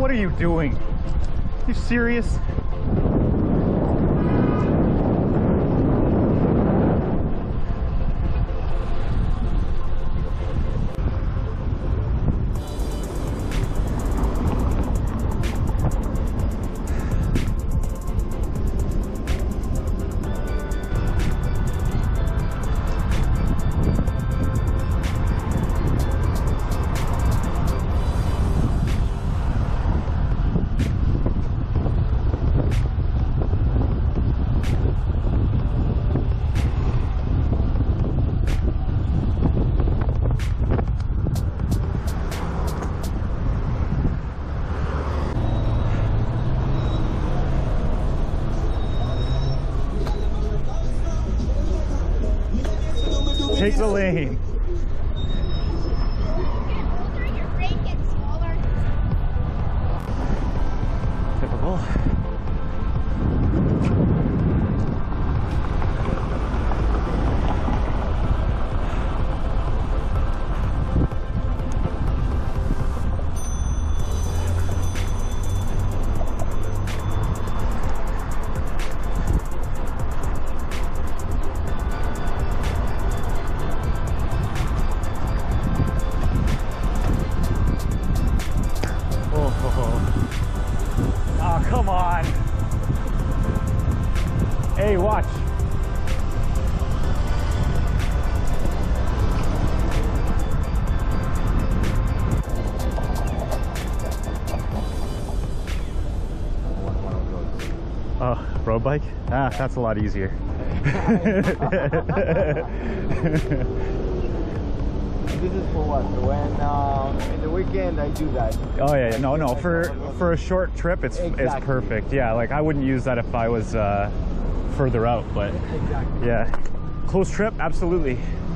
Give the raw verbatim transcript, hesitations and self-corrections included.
What are you doing? Are you serious? Take the lane. Your brain gets smaller. Typical. Oh, come on. Hey, watch. Oh, road bike? Ah, that's a lot easier. This is for what? When uh, in the weekend I do that. Oh yeah, no, no. For for a short trip, it's Exactly. it's perfect. Yeah, like I wouldn't use that if I was uh, further out, but Exactly. yeah, close trip, absolutely.